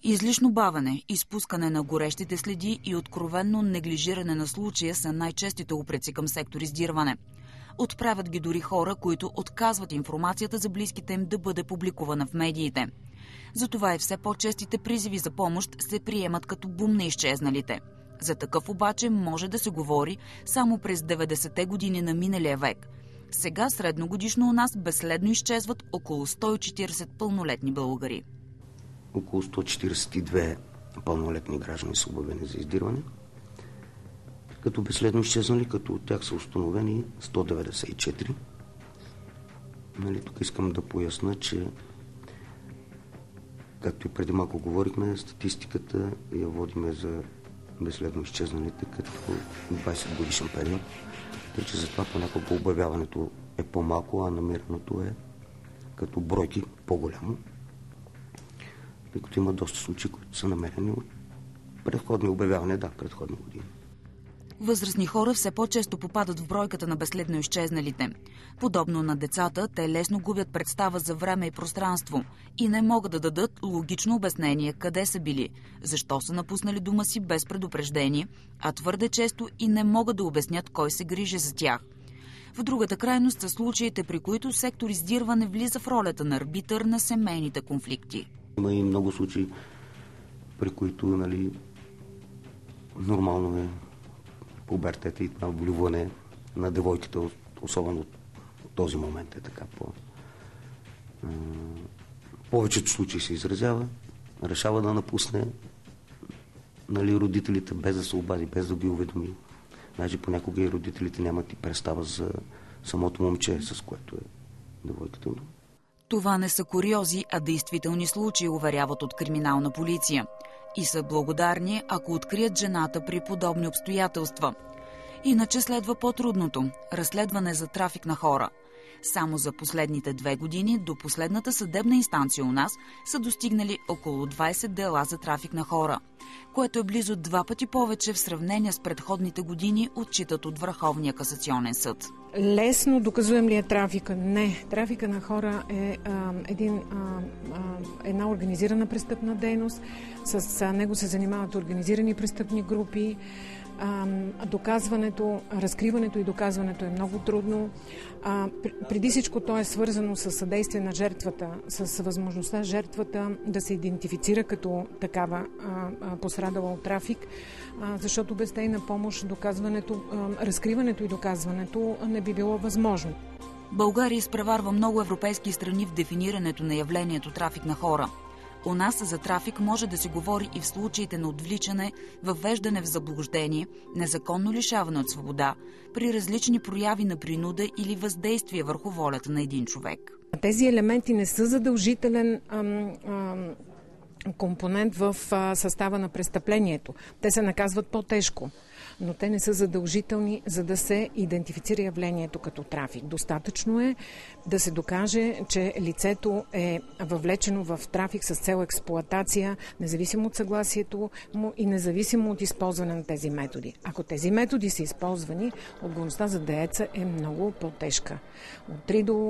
Излишно бавене, изпускане на горещите следи и откровенно неглижиране на случая са най-честите упреци към сектор издирване. Отправят ги дори хора, които отказват информацията за близките им да бъде публикувана в медиите. Затова и все по-честите призиви за помощ се приемат като бум на изчезналите. За такъв обаче може да се говори само през 90-те години на миналия век. Сега средногодишно у нас безследно изчезват около 140 пълнолетни българи. Около 142 пълнолетни граждани са обявени за издирване, като безследно изчезнали, като от тях са установени 194. Тук искам да поясна, че както и преди малко говорихме, статистиката я водиме за безследно изчезналите като 20 годишен период. Тъй, че затова понякога обявяването е по-малко, а намираното е като бройки по-голямо. Тъй като има доста случаи, които са намерени от предходни обявявания, предходни години. Възрастни хора все по-често попадат в бройката на безследно изчезналите. Подобно на децата, те лесно губят представа за време и пространство и не могат да дадат логично обяснение къде са били, защо са напуснали дома си без предупреждение, а твърде често и не могат да обяснят кой се грижи за тях. В другата крайност са случаите, при които сектор издирване влиза в ролята на арбитър на семейните конфликти. Има и много случаи, при които нормално е пубертета и това влюбване на девойките, особено от този момент е така повечето случаи се изразява, решава да напусне родителите без да се обади, без да ги уведоми. Даже понякога и родителите нямат и представа за самото момче, с което е девойката. Това не са куриози, а действителни случаи, уверяват от криминална полиция. И са благодарни, ако открият жената при подобни обстоятелства. Иначе следва по-трудното – разследване за трафик на хора. Само за последните 2 години до последната съдебна инстанция у нас са достигнали около 20 дела за трафик на хора, което е близо 2 пъти повече в сравнение с предходните години, отчитат от Върховния касационен съд. Лесно доказуем ли е трафика? Не. Трафика на хора е една организирана престъпна дейност. С него се занимават организирани престъпни групи. Разкриването и доказването е много трудно. Преди всичко то е свързано с съдействие на жертвата, с възможността жертвата да се идентифицира като такава пострадала от трафик, защото без тейна помощ разкриването и доказването не би било възможно. България изпреварва много европейски страни в дефинирането на явлението трафик на хора. У нас за трафик може да се говори и в случаите на отвличане, въвеждане в заблуждение, незаконно лишаване от свобода, при различни прояви на принуда или въздействие върху волята на един човек. Тези елементи не са задължителен компонент в състава на престъплението. Те се наказват по-тежко, но те не са задължителни, за да се идентифицира явлението като трафик. Достатъчно е да се докаже, че лицето е въвлечено в трафик с цел експлоатация, независимо от съгласието му и независимо от използване на тези методи. Ако тези методи са използвани, отговорността за дееца е много по-тежка. От 3 до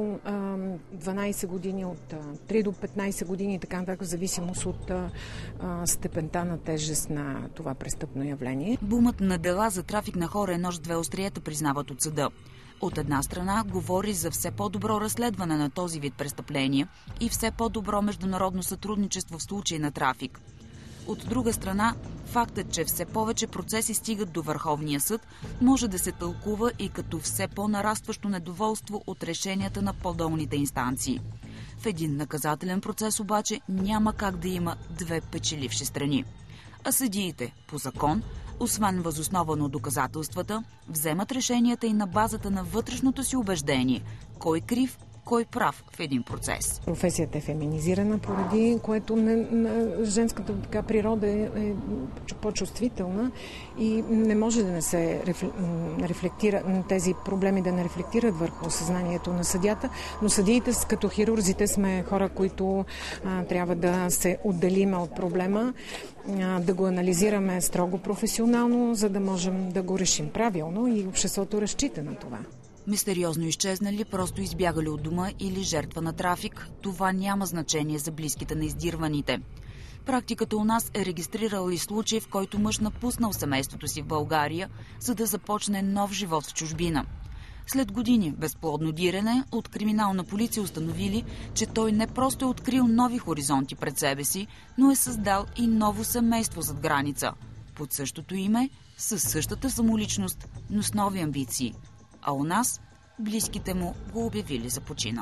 12 години, от 3 до 15 години и така нататък, в зависимост от степента на тежест на това престъпно явление. Бумът на дела за трафик на хора е нож с 2 остриета, признават от съда. От една страна говори за все по-добро разследване на този вид престъпления и все по-добро международно сътрудничество в случай на трафик. От друга страна, фактът, че все повече процеси стигат до Върховния съд, може да се тълкува и като все по-нарастващо недоволство от решенията на по-долните инстанции. В един наказателен процес обаче няма как да има 2 печеливши страни. А съдиите, по закон, освен въз основа на доказателствата, вземат решенията и на базата на вътрешното си убеждение – кой крив, кой прав в един процес. Професията е феминизирана, поради което женската природа е по-чувствителна и не може да не се рефлектира, тези проблеми да не рефлектират върху съзнанието на съдията, но съдиите като хирурзите сме хора, които трябва да се отделиме от проблема, да го анализираме строго професионално, за да можем да го решим правилно и обществото разчита на това. Мистериозно изчезнали, просто избягали от дома или жертва на трафик, това няма значение за близките на издирваните. Практиката у нас е регистрирала и случай, в който мъж напуснал семейството си в България, за да започне нов живот в чужбина. След години безплодно дирене, от криминална полиция установили, че той не просто е открил нови хоризонти пред себе си, но е създал и ново семейство зад граница. Под същото име, със същата самоличност, но с нови амбиции. А у нас близките му го обявили за починал.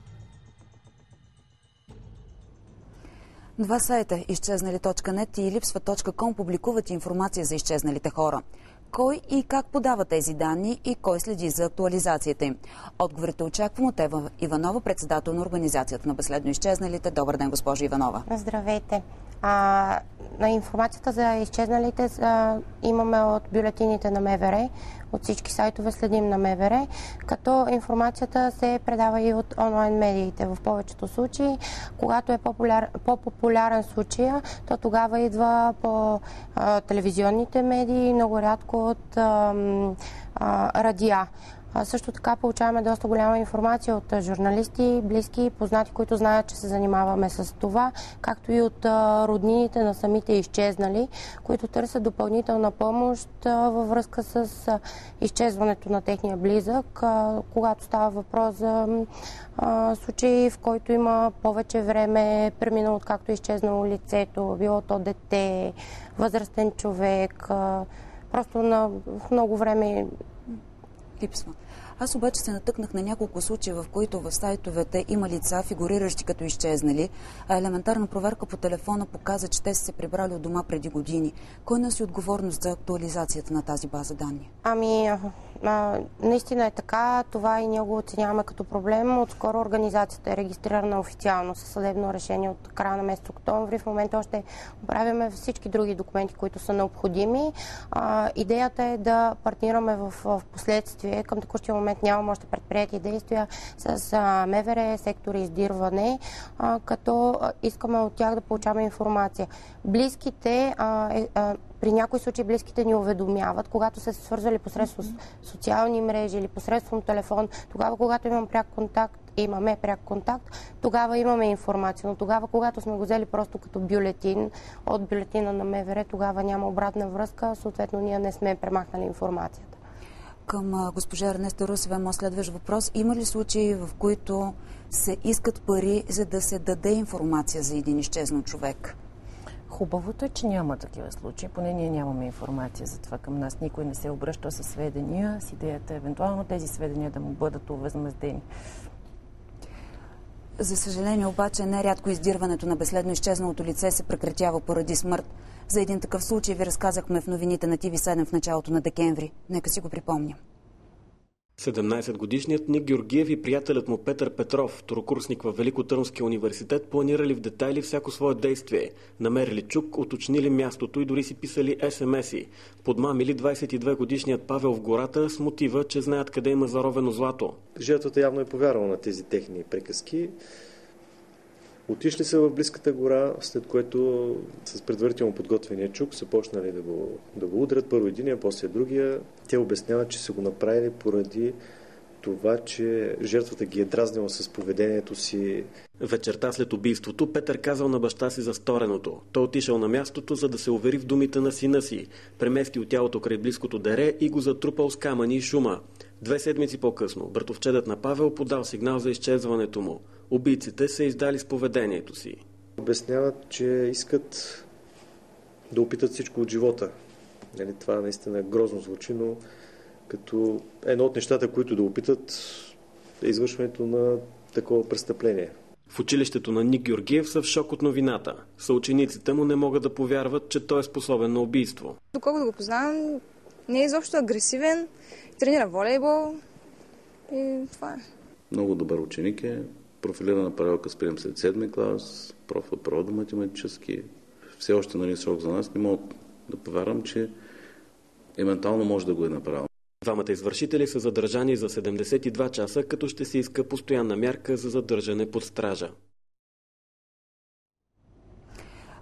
Два сайта, изчезнали.net и липсва.com, публикуват информация за изчезналите хора. Кой и как подава тези данни и кой следи за актуализацията им? Отговорите очаквам от Ева Иванова, председател на Организацията на безследно изчезналите. Добър ден, госпожо Иванова. Здравейте. На информацията за изчезналите имаме от бюлетините на МВР, от всички сайтове следим на МВР, като информацията се предава и от онлайн медиите. В повечето случаи, когато е по-популярен случая, то тогава идва по телевизионните медии, много рядко от радиа. Също така получаваме доста голяма информация от журналисти, близки, познати, които знаят, че се занимаваме с това, както и от роднините на самите изчезнали, които търсят допълнителна помощ във връзка с изчезването на техния близък, когато става въпрос за случаи, в който има повече време, преминало откакто е изчезнало лицето, било то дете, възрастен човек, просто на много време липсва. Аз обаче се натъкнах на няколко случаи, в които в сайтовете има лица, фигуриращи като изчезнали, а елементарна проверка по телефона показа, че те са се прибрали от дома преди години. Кой носи отговорност за актуализацията на тази база данни? Наистина е така. Това и ние го оценяваме като проблем. Отскоро организацията е регистрирана официално със съдебно решение от края на месец октомври. В момента още оправяме всички други документи, които са необходими. Идеята е да партнираме в последствие. Към текущия момент нямаме още предприятия действия с МВР, сектор издирване, като искаме от тях да получаваме информация. Близките при някои случаи близките ни уведомяват, когато са се свързвали посредством социални мрежи или посредством телефон, тогава, когато имаме пряк контакт, тогава имаме информация. Но тогава, когато сме го взели просто като бюлетин от бюлетина на МВР, тогава няма обратна връзка, съответно ние не сме премахнали информацията. Към госпожа Ернеста Русева има следващ въпрос. Има ли случаи, в които се искат пари, за да се даде информация за един изчезнал човек? Хубавото е, че няма такива случаи. Поне ние нямаме информация за това към нас. Никой не се обръща със сведения. С идеята евентуално тези сведения да му бъдат увъзмездени. За съжаление обаче, нерядко издирването на безследно изчезналото лице се прекратява поради смърт. За един такъв случай ви разказахме в новините на TV7 в началото на декември. Нека си го припомня. 17-годишният Ник Георгиев и приятелят му Петър Петров, второкурсник във Великотърновския университет, планирали в детайли всяко свое действие. Намерили чук, уточнили мястото и дори си писали СМС-и. Подмамили 22-годишният Павел в гората с мотива, че знаят къде има заровено злато. Жертвата явно е повярвала на тези техни приказки. Отишли са в близката гора, след което с предварително подготвения чук са почнали да го удрят. Първо единия, после другия. Те обясняват, че са го направили поради това, че жертвата ги е дразнила с поведението си. Вечерта след убийството Петър казал на баща си за стореното. Той отишъл на мястото, за да се увери в думите на сина си. Преместил тялото край близкото дере и го затрупал с камъни и шума. 2 седмици по-късно братовчедът на Павел подал сигнал за изчезването му. Убийците се издали с поведението си. Обясняват, че искат да опитат всичко от живота. Това наистина грозно звучи, но като едно от нещата, които да опитат, е извършването на такова престъпление. В училището на Ник Георгиев са в шок от новината. Съучениците му не могат да повярват, че той е способен на убийство. Доколкото го познавам, не е изобщо агресивен, тренира волейбол и това е. Много добър ученик е, профилирана паралелка с прием след 7 клас, профил природо-математически. Все още на срок за нас не мога да повярвам, че евентуално може да го е направил. Двамата извършители са задържани за 72 часа, като ще се иска постоянна мярка за задържане под стража.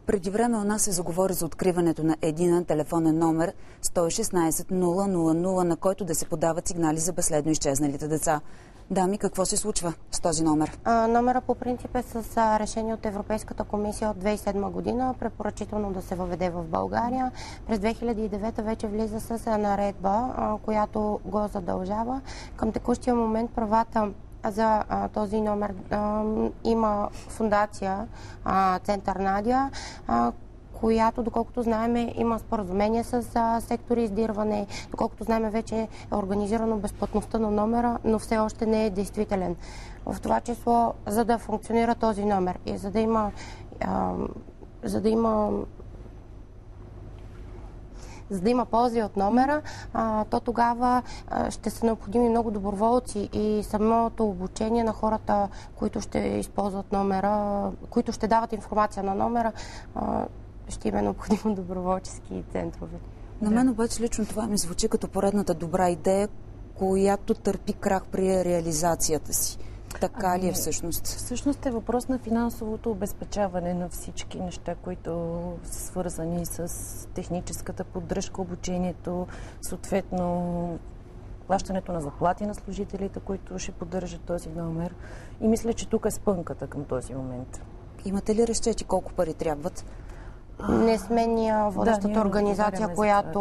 Преди време у нас се заговори за откриването на единен телефонен номер 116 000, на който да се подават сигнали за безследно изчезналите деца. Дами, какво се случва с този номер? Номера по принцип е с решение от Европейската комисия от 2007 година, препоръчително да се въведе в България. През 2009 вече влиза с наредба, която го задължава. Към текущия момент правата за този номер има фундация Център Надя, която, доколкото знаем, има споразумение с сектор издирване. Доколкото знаем, вече е организирано безплатността на номера, но все още не е действителен. В това число, за да функционира този номер и за да има ползи от номера, то тогава ще са необходими много доброволци и самото обучение на хората, които ще използват номера, които ще дават информация на номера, ще има необходимо доброволчески центрове. На мен обаче лично това ми звучи като поредната добра идея, която търпи крах при реализацията си. Така ли е всъщност? Всъщност е въпрос на финансовото обезпечаване на всички неща, които са свързани с техническата поддръжка, обучението, съответно плащането на заплати на служителите, които ще поддържат този номер. И мисля, че тук е спънката към този момент. Имате ли разчети колко пари трябват? Не сме ние водещата организация, която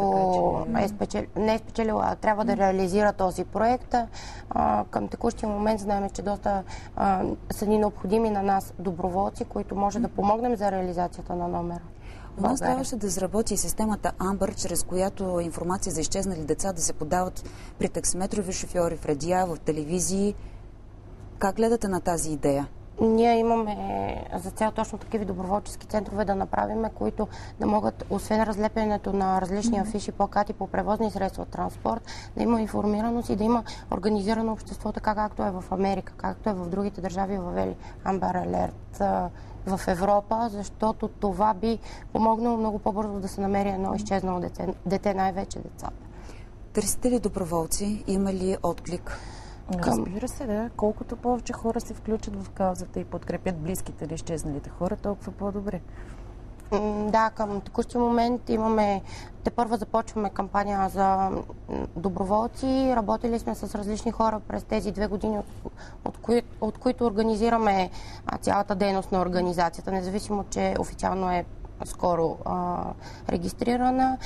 не е спечелила, а трябва да реализира този проект. Към текущия момент знаем, че доста са ни необходими на нас доброволци, които може да помогнем за реализацията на номера. У нас трябваше да заработи системата Амбър, чрез която информация за изчезнали деца да се подават при таксиметрови шофьори, в радиа, в телевизии. Как гледате на тази идея? Ние имаме за цел точно такива доброволчески центрове да направим, които да могат, освен разлепянето на различни афиши, плакати по превозни средства, транспорт, да има информираност и да има организирано общество, така както е в Америка, както е в другите държави въвели Amber Alert в Европа, защото това би помогнало много по-бързо да се намери едно изчезнало дете, най-вече децата. Търсите ли доброволци? Има ли отклик? Разбира се, да. Колкото повече хора се включат в каузата и подкрепят близките или изчезналите хора, толкова по-добре. Да, към текущия момент тепърва започваме кампания за доброволци. Работили сме с различни хора през тези 2 години, от които организираме цялата дейност на организацията, независимо, че официално е скоро регистрирана.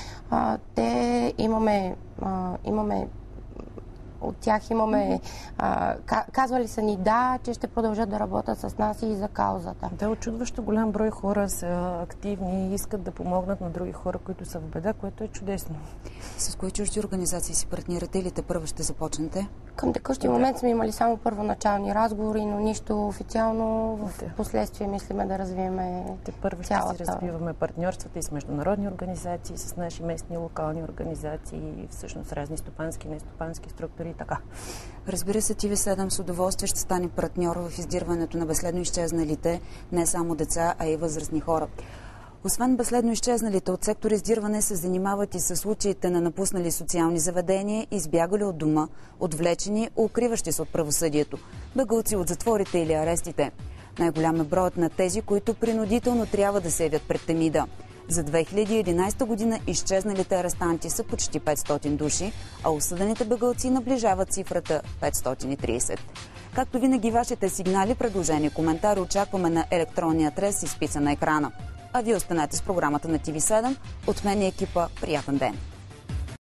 От тях имаме... казвали са ни че ще продължат да работят с нас и за каузата. Да, очудващо голям брой хора са активни и искат да помогнат на други хора, които са в беда, което е чудесно. С кои чужди организации си партнирате или тепърва ще започнете? Към текущия момент сме имали само първоначални разговори, но нищо официално. В последствие мислиме да развиеме тепърва ще си развиваме партньорствата и с международни организации, с наши местни локални организации, всъщност разни стопански, нестопански структури и така. Разбира се, TV7 с удоволствие ще стане партньор в издирването на безследно изчезналите не само деца, а и възрастни хора. Освен безследно изчезналите, от сектор издирване се занимават и с случаите на напуснали социални заведения, избягали от дома, отвлечени, укриващи се от правосъдието, бегълци от затворите или арестите. Най-голям е броят на тези, които принудително трябва да се явят пред Темида. За 2011 година изчезналите арестанти са почти 500 души, а осъдените бегълци наближават цифрата 530. Както винаги, вашите сигнали, предложения, коментари очакваме на електронния адрес, изписан на екрана. А вие останете с програмата на TV7. От мен и екипа, приятен ден!